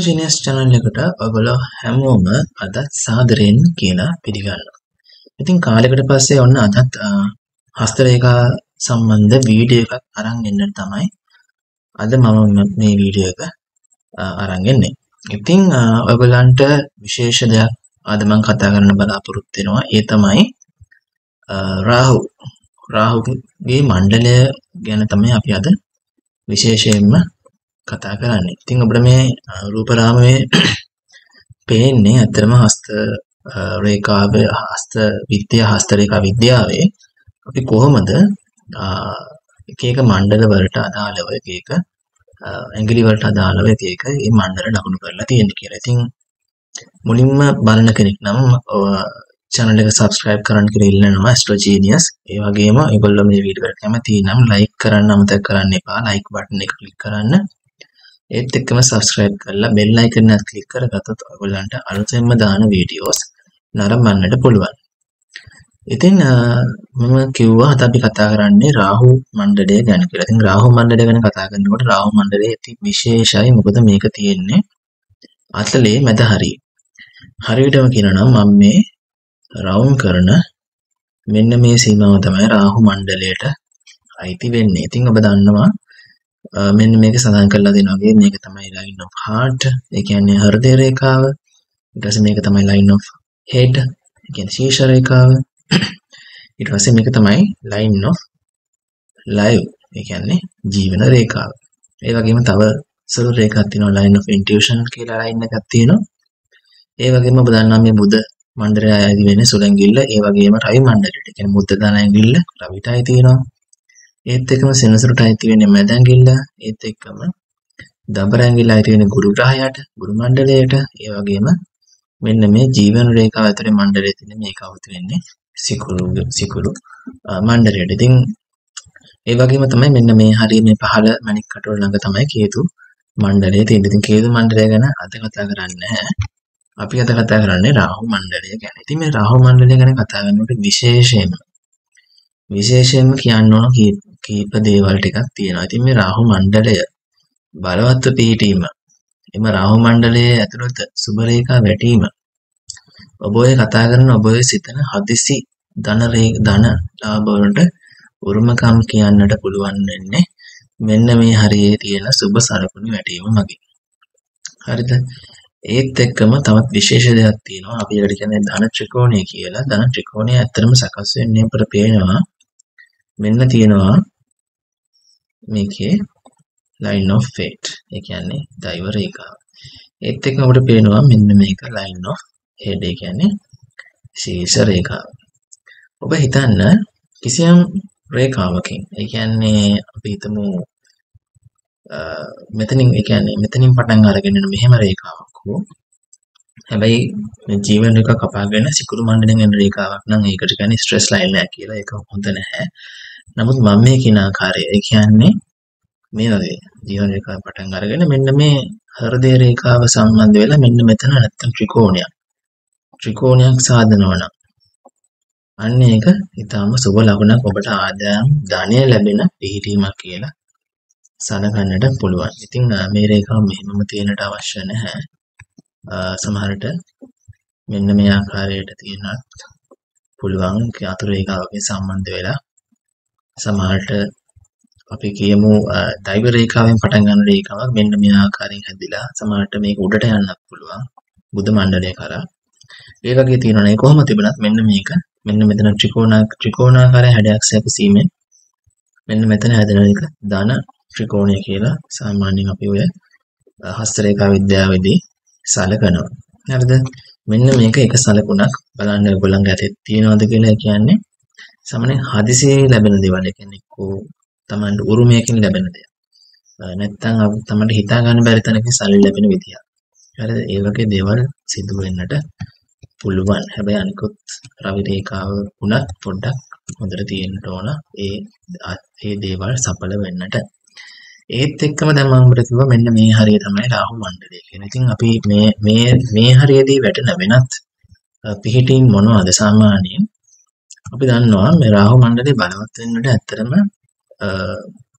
Genius channel එකට ඔයගොල්ලෝ හැමෝම අද සාදරයෙන් කියලා පිළිගන්නවා. ඉතින් කාලයකට පස්සේ ඔන්න අදත් හස්ත රේඛා සම්බන්ධ වීඩියෝ එකක් අරන් එන්න තමයි අද මම මේ වීඩියෝ එක අරන් එන්නේ. ඉතින් ඔයගොල්ලන්ට විශේෂ දෙයක් අද මම කතා කරන්න බලාපොරොත්තු වෙනවා. ඒ තමයි රාහුගේ මණ්ඩලය ගැන තමයි අපි අද විශේෂයෙන්ම කතා කරන්නේ. ඉතින් අපිට මේ රූප රාමයේ පේන්නේ අතරම හස්ත රේඛාවේ හස්ත රේඛා විද්‍යාවේ අපි කොහොමද එක එක මණ්ඩල වලට අදාළව එක ඇඟිලි වලට අදාළව එක මේ මණ්ඩල ලකුණු කරලා තියෙන්නේ කියලා. ඉතින් මුලින්ම බලන කෙනෙක් නම් channel එක subscribe කරන්න කියලා ඉල්ලනවා Astro Genius. ඒ වගේම ඒගොල්ලෝ මේ වීඩියෝ එකට කැමති නම් like කරන්න අමතක කරන්න එපා. like button එක click කරන්න. ඒත් එක්කම subscribe කරලා bell icon එකත් click කරගත්තොත් ඔයගොල්ලන්ට අලුතෙන්ම දාන වීඩියෝස් නරඹන්නට පුළුවන්. ඉතින් මම කිව්වා අද අපි කතා කරන්නේ රාහු මණ්ඩලය ගැන කියලා. ඉතින් රාහු මණ්ඩලය ගැන කතා කරනකොට රාහු මණ්ඩලයේ ඇති විශේෂයි. මොකද මේක තියෙන්නේ අතලේ මැද හරිය. හරියටම කියනවා නම් මම මේ රවුම් කරන මෙන්න මේ සීමාව තමයි රාහු මණ්ඩලයට අයිති වෙන්නේ. ඉතින් ඔබ දන්නවා මෙන්න මේක සඳහන් කරලා දෙනවා වගේ මේක තමයි line of heart. ඒ කියන්නේ හෘදය රේඛාව. ඊට පස්සේ මේක තමයි line of head. ඒ කියන්නේ ශීර්ෂ රේඛාව. ඊට පස්සේ මේක තමයි line of life. ඒ කියන්නේ ජීවන රේඛාව. ඒ වගේම තව සුළු රේඛාවක් තියෙනවා line of intuition කියලා line එකක් තියෙනවා. ඒ වගේම ඔබ දන්නවා මේ බුද මණ්ඩලය ආදී වෙන්නේ සුළංගිල්ල. ඒ වගේම රවි මණ්ඩලයට. ඒ කියන්නේ මුද්ද දාන ඇඟිල්ල රවිටයි තියෙනවා. ඒත් එක්කම සෙනසුරට අයිති වෙන්නේ මැද ඇඟිල්ල. ඒත් එක්කම දබර ඇඟිල්ල අයිති වෙන්නේ ගුරු ග්‍රහයට, ගුරු මණ්ඩලයට. ඒ වගේම මෙන්න මේ ජීවන රේඛාව ඇතුලේ මණ්ඩලයේ තියෙන මේක අවුත් වෙන්නේ සිකුරු මණ්ඩලයට. ඉතින් ඒ වගේම තමයි මෙන්න මේ හරිය මේ පහළ මණික් කටවල ළඟ තමයි කේතු මණ්ඩලය තියෙන්නේ. ඉතින් කේතු මණ්ඩලය ගැන අද කතා කරන්නේ නැහැ. අපි අද කතා කරන්නේ රාහු මණ්ඩලය ගැන. ඉතින් මේ රාහු මණ්ඩලය ගැන කතා කරනකොට විශේෂයෙන්ම කියන්න ඕන කීප දේවල් ටිකක් තියෙනවා. ඉතින් මේ රාහු මණ්ඩලය බලවත්ව පිහිටීම, එම රාහු මණ්ඩලයේ ඇතුළත සුබ රේඛා වැටීම, ඔබ ඔය කතා කරන ඔබ ඔය සිතන හදිසි ධන ලාභ වලට උරුමකම් කියන්නට පුළුවන් වෙන්නේ මෙන්න මේ හරියේ තියෙන සුබ සලකුණු වැටීම මගින්. හරිද? ඒත් එක්කම තවත් විශේෂ දෙයක් තියෙනවා. අපි ඒකට කියන්නේ ධන ත්‍රිකෝණය කියලා. ධන ත්‍රිකෝණය ඇත්තටම සකස් වෙන්නේ අපිට පේනවා මෙන්න තියෙනවා මේකේ line of fate. ඒ කියන්නේ දෛව රේඛාව. ඒත් එක්කම අපිට පේනවා මෙන්න මේක line of head. ඒ කියන්නේ ශීර්ෂ රේඛාව. ඔබ හිතන්න කිසියම් රේඛාවකින්, ඒ කියන්නේ අපි හිතමු මෙතනින් පටන් අරගෙන මෙහෙම රේඛාවක් හෝ හැබැයි මේ ජීවන රේඛා කපාගෙන සිකුරු මණ්ඩලයෙන් එන රේඛාවක් නම් ඒකට කියන්නේ ස්ට්‍රෙස් ලයින් එක කියලා. ඒක හොඳ නැහැ. නමුත් මම මේ කියන ආකාරය, ඒ කියන්නේ මේ වගේ ජීවන රේඛාව පටන් අරගෙන මෙන්න මේ හෘදය රේඛාව සම්බන්ධ වෙලා මෙන්න මෙතන නැත්තම් ත්‍රිකෝණයක් සාදනවා නම් අන්න ඒක ඊටාම සුබ ලකුණක්. ඔබට ආදායම් ධනය ලැබෙන පිහිටීමක් කියලා සලකන්නට පුළුවන්. ඉතින් මේ රේඛාව මෙහෙමම තියෙන්නට අවශ්‍ය නැහැ. සමහරට මෙන්න මේ ආකාරයට තියෙනත් පුළුවන්. අතුරු රේඛාවකින් සම්බන්ධ වෙලා සමහරට අපි කියමු දෛව රේඛාවෙන් පටන් ගන්න රේඛාවක් මෙන්න මේ ආකාරයෙන් හැදිලා සමහරට මේක උඩට යන්නත් පුළුවන් බුධ මණ්ඩලය කරා. ඒ වගේ තියෙනවා නේ. කොහොම තිබුණත් මෙන්න මේක මෙන්න මෙතන ත්‍රිකෝණාකාර හැඩයක් සැකසීමෙන් මෙන්න මෙතන හැදෙන එක ධන ත්‍රිකෝණය කියලා සාමාන්‍යයෙන් අපි ඔය හස්ත රේඛා විද්‍යාවේදී සලකනවා. හරිද? මෙන්න මේක එක සලකුණක් බලන්න ඔයගොල්ලන්ගේ අතේ තියෙනවද කියලා. කියන්නේ සාමාන්‍යයෙන් හදිසියේ ලැබෙන දේවල්. ඒ කියන්නේ තමන්ට උරුමයකින් ලැබෙන දේවල්. නැත්තම් තමන්ට හිතා ගන්න බැරි තැනකින් සල්ලි ලැබෙන විදියක්. හරිද? ඒ වගේ දේවල් සිදු වෙන්නට පුළුවන්. හැබැයි අනිකුත් රවි රේඛාව උනත් පොඩ්ඩක් හොඳට තියෙන්න ඕන ඒ දේවල් සඵල වෙන්නට. ඒත් එක්කම දැන් මම ඔබට කිව්වා මෙන්න මේ හරිය තමයි රාහු මණ්ඩලය කියන්නේ. ඉතින් අපි මේ හරියේදී වැටෙන වෙනත් පිහිටීම් මොනවද සාමාන්‍යයෙන්? අපි දන්නවා මේ රාහු මණ්ඩලේ බලවත් වෙන්නට ඇත්තටම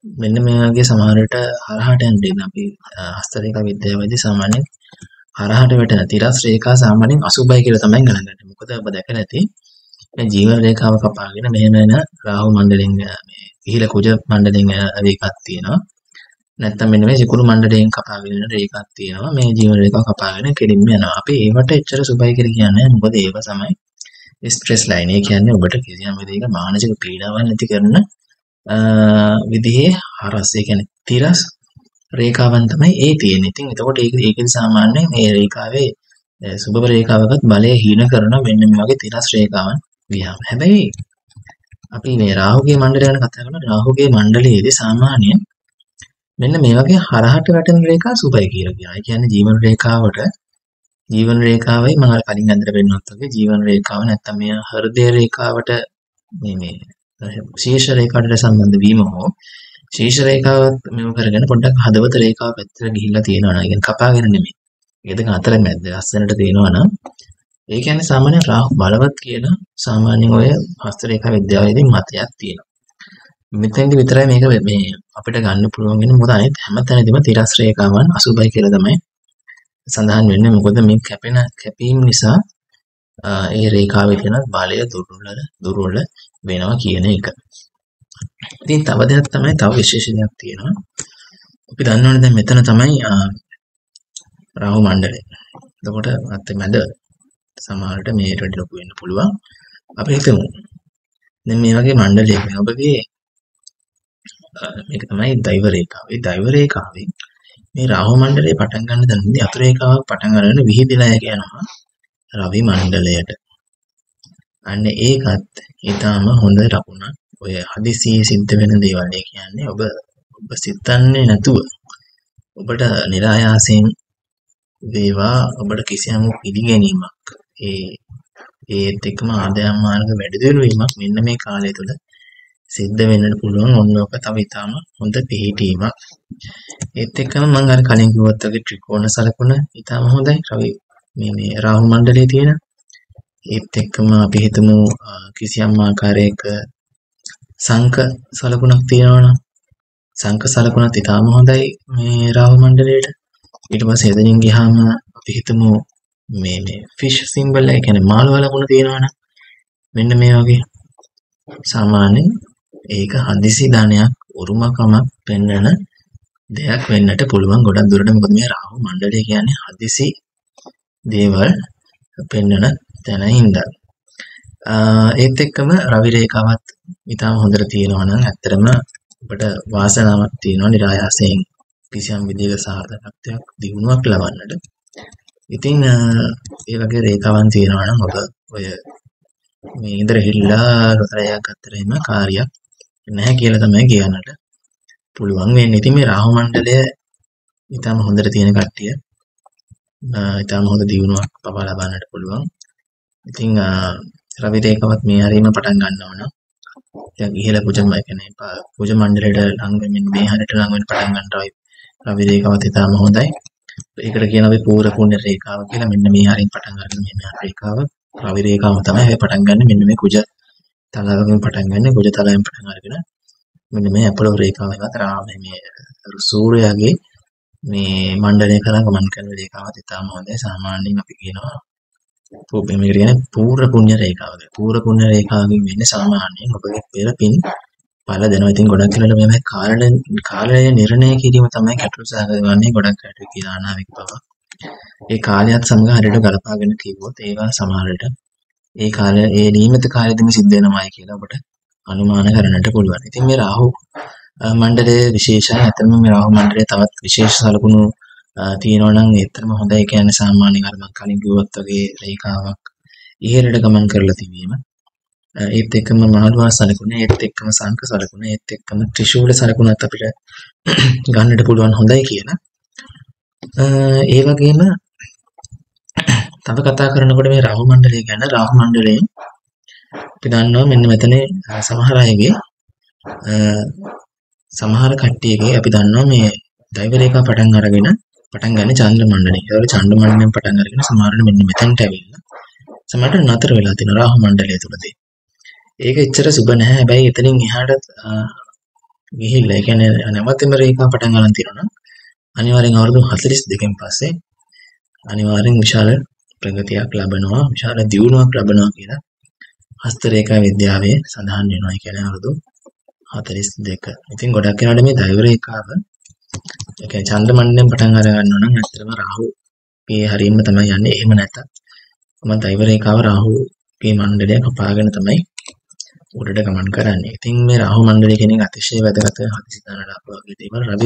මෙන්න මේ වගේ සමහරට හරහාට යන්න අපි හස්ත රේඛා විද්‍යාවේදී සාමාන්‍යයෙන් හරහාට වැටෙන තිරස් රේඛා සාමාන්‍යයෙන් අසුභයි කියලා තමයි ගණන් ගන්නේ. මොකද ඔබ දැකලා ඇති මේ ජීවන රේඛාව කපාගෙන මෙහෙම එන රාහු මණ්ඩලයෙන් මේ ඉහළ කුජ මණ්ඩලයෙන් එන රේඛාවක් තියෙනවා. නැත්තම් මෙන්න මේ සිකුරු මණ්ඩලයෙන් කපාගෙන එන රේඛාවක් තියෙනවා. මේ ජීවන රේඛාව කපාගෙන කෙලින්ම යනවා. අපි ඒවට එච්චර සුභයි කියලා කියන්නේ මොකද ඒව තමයි ස්ට්‍රෙස් ලයින්. ඒ කියන්නේ ඔබට කිසියම් විදිහක මානසික පීඩාවක් නැති කරන විදිහේ හරස්. ඒ කියන්නේ තිරස් රේඛාවන් තමයි ඒ තියෙන්නේ. ඉතින් එතකොට ඒකෙදි සාමාන්‍යයෙන් මේ රේඛාවේ සුභ රේඛාවකත් බලය හීන කරන මෙන්න මේ වගේ තිරස් රේඛාවන් ගියාම. හැබැයි අපි මේ රාහුගේ මණ්ඩලය ගැන කතා කරනවා. රාහුගේ මණ්ඩලයේදී සාමාන්‍යයෙන් මෙන්න මේ වගේ හරහට වැටෙන රේඛා සුභයි කියලා කියනවා. ඒ කියන්නේ ජීවන රේඛාවයි මම කලින් අඳුර වෙන්නත් වගේ ජීවන රේඛාව නැත්තම් මේ හෘදය රේඛාවට මේ ශීර්ෂ රේඛාවට සම්බන්ධ වීම හෝ ශීර්ෂ රේඛාවත් මෙව කරගෙන පොඩ්ඩක් හදවත රේඛාව පැත්තට ගිහිල්ලා තියෙනවා නම් ඒ කියන්නේ කපාගෙන නෙමෙයි. ඒ දෙක අතර මැද ලස්සනට තියෙනවා නම් ඒ කියන්නේ සාමාන්‍ය රාහු බලවත් කියන සාමාන්‍යයෙන් ඔය හස්ත රේඛා විද්‍යාවේදී මතයක් තියෙනවා. මෙතෙන්දි විතරයි මේක මේ අපිට ගන්න පුළුවන් වෙන්නේ මොකද අනිත් හැම තැනදීම තිරස් රේඛාවන් අසුභයි කියලා තමයි සඳහන් වෙන්නේ. මොකද මේ කැපීම් නිසා ඒ රේඛාවේ තියෙන බලය දුර්වල වෙනවා කියන එක. ඉතින් තව දෙයක් තමයි තව විශේෂ දෙයක් තියෙනවා. අපි දන්නවනේ දැන් මෙතන තමයි රාහු මණ්ඩලය. එතකොට අත්මැද සමහරට මේට වඩා ලොකු වෙන්න පුළුවන්. අපි හිතමු දැන් මේ වගේ මණ්ඩලයක ඔබගේ මේක තමයි දෛව රේඛාව. ඒ දෛව රේඛාවේ මේ රාහු මණ්ඩලයේ පටන් ගන්න තැනදී අතු රේඛාවක් පටන් ගන්න විහිදිලා යනවා රවි මණ්ඩලයට. අන්න ඒකත් ඊටාම හොඳ ලකුණක්. ඔය හදිසියේ සිද්ධ වෙන දේවල් කියන්නේ ඔබ සිතන්නේ නැතුව ඔබට નિરાයාසයෙන් වේවා ඔබට කිසියම් පිළිගැනීමක් ඒත් එක්කම ආදායම් මාර්ග වැඩි දියුණු වීමක් මෙන්න මේ කාලය තුළ සිද්ධ වෙන්නට පුළුවන්. ඔන්න ඔක තව ඊටාම හොඳ පිළිහිටීමක්. ඒත් එක්කම මම අර කලින් කිව්වත් වගේ ත්‍රිකෝණ සලකුණ ඊටාම හොඳයි. රවි මේ රාහු මණ්ඩලයේ තියෙන ඒත් එක්කම අපි හිතමු කිසියම් ආකාරයක සංක සලකුණක් තියෙනවනම් සංක සලකුණත් ඊටාම හොඳයි මේ රාහු මණ්ඩලයට. ඊට පස්සේ එතනින් ගියාම අපි හිතමු මේ ෆිෂ් සිම්බල් එක කියන්නේ මාළු ලකුණ තියෙනවනම් මෙන්න මේ වගේ සාමාන්‍යයෙන් ඒක හදිසි ධනයක් උරුමකමක් පෙන්වන දෙයක් වෙන්නට පුළුවන් ගොඩක් දුරට. මොකද මේ රාහු මණ්ඩලය කියන්නේ හදිසි දේවල් පෙන්වන තැන හින්දා. ඒත් එක්කම රවි රේඛාවත් ඊටම හොඳට තියෙනවා නම් ඇත්තටම ඔබට වාසනාවක් තියෙනවා નિરાයාසයෙන් කිසියම් විදිහක සාර්ථකත්වයක් දිනුවක් ලබන්නට. ඉතින් ඒ වගේ රේඛාවන් තියෙනවා නම් ඔබ ඔය මේ ඉදර හිල්ලා රැයක් අතරේම කාර්යයක් නැහැ කියලා තමයි කියන්නට පුළුවන් වෙන්නේ. ඉතින් මේ රාහු මණ්ඩලය ඊටම හොඳට තියෙන කට්ටිය ඊටම හොඳ දිනුවක් පවා ලබන්නට පුළුවන්. ඉතින් රවි රේඛාවත් මේ හරියම පටන් ගන්නවා නම් දැන් ඉහළ කුජම කියන්නේ කුජ මණ්ඩලයට ලඟ වෙමින් මේ හරියට ලඟ වෙන පටන් ගන්නවා රවි රේඛාවත් ඊටම හොඳයි. ඒකට කියන අපි පූර්ව පුණ්‍ය රේඛාව කියලා. මෙන්න මේ හරියෙන් පටන් ගන්න මේ රේඛාව රවි රේඛාව තමයි මේ පටන් ගන්න. මෙන්න මේ කුජ තලාවකින් පටන් ගන්න. කුජ තලාවෙන් පටන් අරගෙන මෙන්න මේ අපලෝ රේඛාව එකත් මේ සූර්යයාගේ මේ මණ්ඩලය කරා ගමන් කරන රේඛාවත් ඊටම හොඳයි. සාමාන්‍යයෙන් අපි කියනවා මේකට කියන්නේ පූර්ව පුණ්‍ය රේඛාව. පූර්ව පුණ්‍ය රේඛාවකින් වෙන්නේ සාමාන්‍යයෙන් ඔබගේ පෙර පින් පළ දෙනවා. ඉතින් ගොඩක් වෙලාවට මේ කාලය නිර්ණය කිරීම තමයි කටළු සහගතවන්නේ ගොඩක් කටළු කියලා අනාවික බව. ඒ කාලයත් සමග හරියට ගලපාගෙන කිව්වොත් ඒවා සමහරට ඒ කාලය ඒ නියමිත කාලෙදිම සිද්ධ වෙනවායි කියලා ඔබට අනුමාන කරන්නට පුළුවන්. ඉතින් මේ රාහු මණ්ඩලයේ විශේෂයි. අතනම මේ රාහු මණ්ඩලයේ තවත් විශේෂ සලකුණු තියෙනවා නම් ඒතරම හොඳයි. කියන්නේ සාමාන්‍යයෙන් අර මම කලින් කිව්වත් වගේ රේඛාවක් ඉහළට ගමන් කරලා තිබීම. ඒත් එක්කම මාළුවා සලකුණ, ඒත් එක්කම සංක සලකුණ, ඒත් එක්කම ත්‍රිශූල සලකුණත් අපිට ගන්නට පුළුවන් හොඳයි කියලා. ඒ වගේම තව කතා කරනකොට මේ රාහු මණ්ඩලය ගැන රාහු මණ්ඩලයෙන් අපි දන්නවා මෙන්න මෙතන සමහර අයගේ සමහර කට්ටියගේ අපි දන්නවා මේ දෛව රේඛා පටන් ගන්න චන්ද්‍ර මණ්ඩලය. ඒවල චන්ද්‍ර මණ්ඩලයෙන් පටන් අරගෙන සමහරවිට මෙන්න මෙතනට ඇවිල්ලා සමහරට නතර වෙලා තියෙනවා රාහු මණ්ඩලය තුලදී. ඒක එච්චර සුබ නැහැ. හැබැයි එතනින් එහාට ගිහිල්ලා ඒ කියන්නේ නැවතම රේඛා පටන් ගන්න තියෙනවා නම් අනිවාර්යෙන් අවුරුදු 42කින් පස්සේ අනිවාර්යෙන් විශාල ප්‍රගතියක් ලබනවා විශාල දියුණුවක් ලබනවා කියලා හස්ත රේඛා විද්‍යාවේ සඳහන් වෙනවා. ඒ කියන්නේ අවුරුදු 42. ඉතින් ගොඩක් වෙලාවට මේ දෛව රේඛාව ඒ කියන්නේ චන්ද්‍ර මණ්ඩලයෙන් පටන් අර ගන්නවා නම් ඇත්තටම රාහුගේ හරියම තමයි යන්නේ. එහෙම නැත්නම් මම දෛව රේඛාව රාහුගේ මණ්ඩලය කපාගෙන තමයි උඩට ගමන් කරන්නේ. ඉතින් මේ රාහු මණ්ඩලය කියන එක අතිශය වැදගත් හදිසි දානලාප වගේ දේවල්. රවි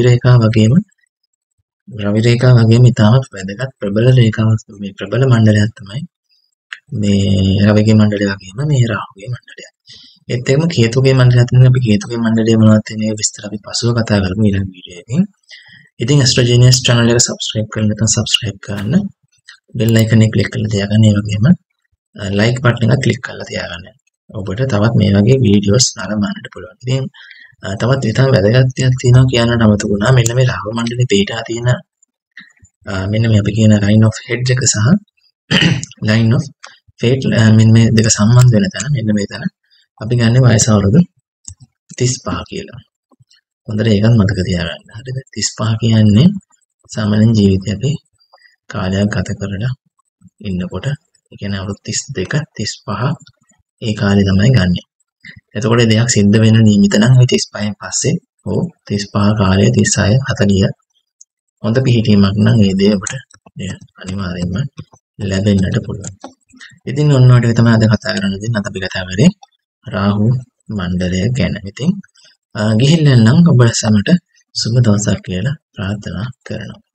රේඛාව වගේම ඉතාමත් වැදගත් ප්‍රබල රේඛාවක් මේ ප්‍රබල මණ්ඩලයක් තමයි මේ රවිගේ මණ්ඩලය වගේම මේ රාහුගේ මණ්ඩලය. ඒත් එක්කම කේතුගේ මණ්ඩලයත් එක්ක අපි කේතුගේ මණ්ඩලය මොනවද කියන විස්තර අපි පසුව කතා කරමු ඊළඟ වීඩියෝ එකකින්. ඉතින් Astrogenius channel එක subscribe කරන්න නැත්නම් subscribe කරන්න. bell icon එක click කරලා තියාගන්න. ඒ වගේම like button එක click කරලා තියාගන්න. ඔබට තවත් මේ වගේ වීඩියෝස් නරඹන්නට පුළුවන්. ඉතින් තවත් විතර වැදගත් දෙයක් තියෙනවා කියන්නට අමතකුණා. මෙන්න මේ රාහු මණ්ඩලේ පිටා තියෙන මෙන්න මේ අපි කියන line of head එක සහ line of fate මෙන්න මේ දෙක සම්බන්ධ වෙන තැන මෙන්න මේ තැන අපි ගන්නේ වයස අවුරුදු 35 කියලා. හොඳට ඒකත් මතක තියාගන්න. හරිද? 35 කියන්නේ සාමාන්‍ය ජීවිතේ අපි කාලයක් ගත කරලා ඉන්නකොට ඒ කියන්නේ අවුරුදු 32 35 ඒ කාලේ තමයි ගන්නෙ. එතකොට දෙයක් සිද්ධ වෙන නිමිත නම් ওই 35න් පස්සේ හෝ 35 කාලය 36 40 හොඳ පිහිටීමක් නම් ඒ දේ අපිට අනිවාර්යයෙන්ම ලැබෙන්නට පුළුවන්. ඉතින් ඔන්න ඔය ටික තමයි අද කතා කරන්න දෙන්නේ. අද අපි කතා කරේ රාහු මණ්ඩලය ගැන. ඉතින් ගිහිල්ලා නම් ඔබ සැමට සුබ දවසක් කියලා ප්‍රාර්ථනා කරනවා.